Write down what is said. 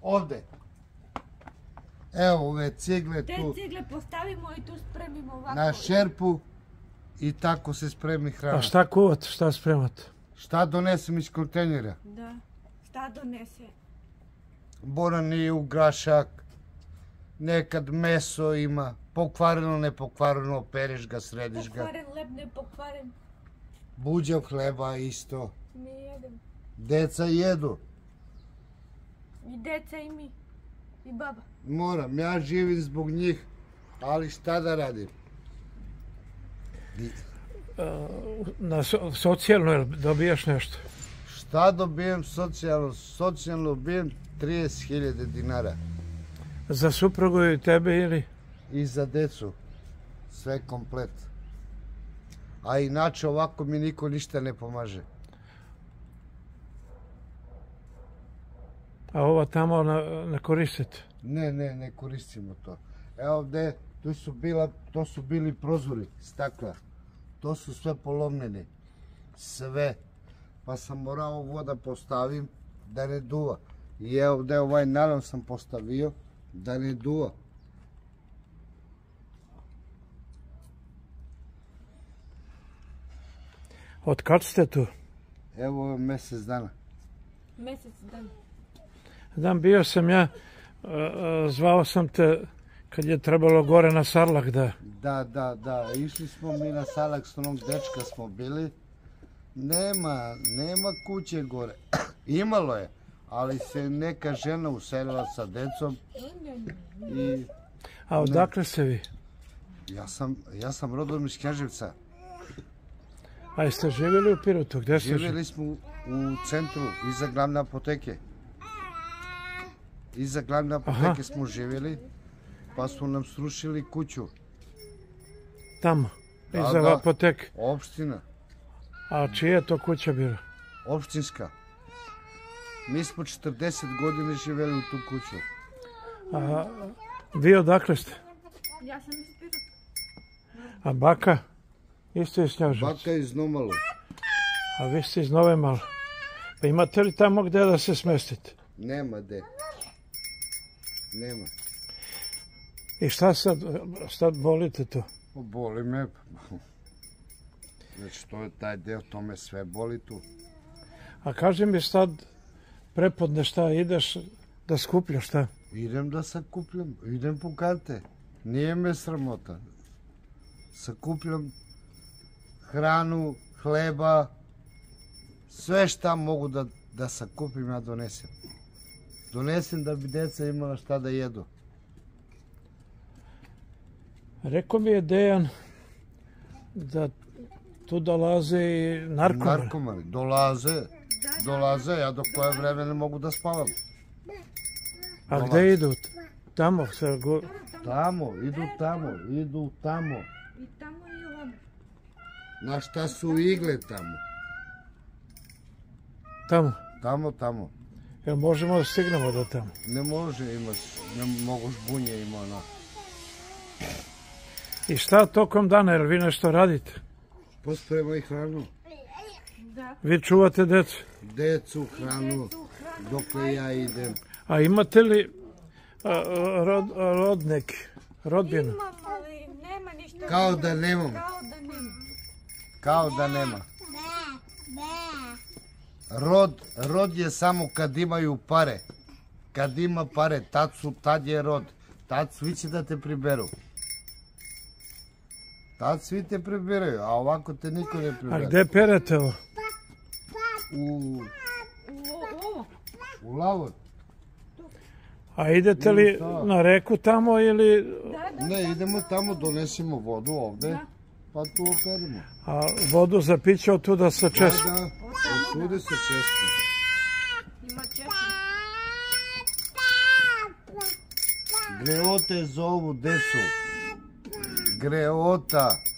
Ovde. Evo ove cigle tu. Te cigle postavimo i tu spremimo ovako. Na šerpu i tako se spremi hrana. A šta kuvate, šta spremate? Šta donesem iz kontejnera? Da. Šta donese? Boraniju, grašak, nekad meso ima, pokvareno, nepokvareno, pereš ga, središ ga. Pokvaren lep, ne pokvaren. Buđav hleba isto. Ne jedem. Deca jedu. I deca i mi. I baba. Moram, ja živim zbog njih, ali šta da radim? Na socijalno dobijaš nešto? Šta dobijem socijalno? Socijalno dobijem 30.000 dinara. Za suprugu i tebe ili? I za decu. Sve komplet. A inače ovako mi niko ništa ne pomaže. A ovo tamo ne koristite? Ne koristimo to. Evo ovdje, to su bili prozori stakla. To su sve polomljeni. Sve. Pa sam morao voda postavim da ne duva. I evo ovdje ovaj nalon sam postavio da ne duva. Od kad ste tu? Evo mjesec dana. Mjesec dana. Dan, bio sam ja, zvao sam te kad je trebalo gore na Sarlak da... Da, išli smo mi na Sarlak s onog dečka smo bili. Nema kuće gore. Imalo je, ali se neka žena uselila sa decom i... A odakle ste vi? Ja sam rodom iz Knjaževca. A jeste živjeli u Pirotu? Gdje ste živjeli smo u centru, iza glavne apoteke. Iza glavne apoteke smo živjeli, pa su nam srušili kuću. Tamo? Iza apoteke? Opština. A čija je to kuća bila? Opštinska. Mi smo 40 godina živjeli u tu kuću. A vi odakle ste? Ja sam iz Pirota. A baka? Isto iz Knjaževca? Baka iz Nomalo. A vi ste iz Nove Malo. Pa imate li tamo gdje da se smestite? Nema gdje. Nema. I šta sad bolite to? Boli me. Znači to je taj deo, to me sve boli tu. A kaži mi sad prepodne šta ideš da skupljaš šta? Idem da sakupljam, idem po karte. Nije me sramota. Sakupljam hranu, hleba, sve šta mogu da sakupim, ja donesem. Donesem da bi deca imala šta da jedu. Rekao mi je Dejan da tu dolaze i narkomani. Narkomani, dolaze, ja do koje vreme ne mogu da spavam. A gde idu? Tamo se... Tamo, idu tamo. I tamo i ovamo. Na šta su igle tamo? Tamo? Tamo. Jel možemo da stignemo do tamo? Ne može, ne mogu žbunje ima ona. I šta tokom dana, jel vi nešto radite? Pospremaj hranu. Da. Vi čuvate decu? Decu, hranu, dokle ja idem. A imate li rodbinu? Imam, ali nema ništa. Kao da nemam. Kao da nema. Rod je samo kad imaju pare. Kad ima pare, tad je rod. Tad svi će da te priberu. Tad svi te priberaju, a ovako te niko ne pribere. A gde perete ovo? U lavor. A idete li na reku tamo ili... Ne, idemo tamo, donesemo vodu ovde, pa tu operimo. A vodu za piće od tuda sa českom? Da, od tuda sa českom. Ima českom. Greote zovu decu. Greota.